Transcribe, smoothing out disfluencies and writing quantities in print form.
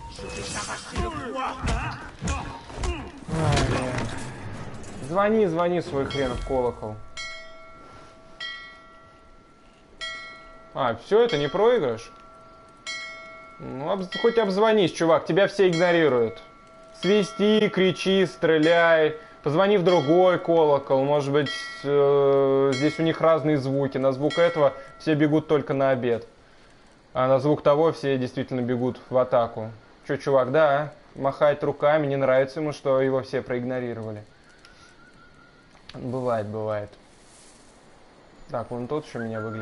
Звони, звони свой хрен в колокол. А, все, это не проигрыш? Ну, хоть обзвонись, чувак, тебя все игнорируют. Свисти, кричи, стреляй. Позвони в другой колокол. Может быть, здесь у них разные звуки. На звук этого все бегут только на обед. А на звук того все действительно бегут в атаку. Че, чувак, да, махает руками, не нравится ему, что его все проигнорировали. Бывает, бывает. Так, вон тот еще меня выглядит.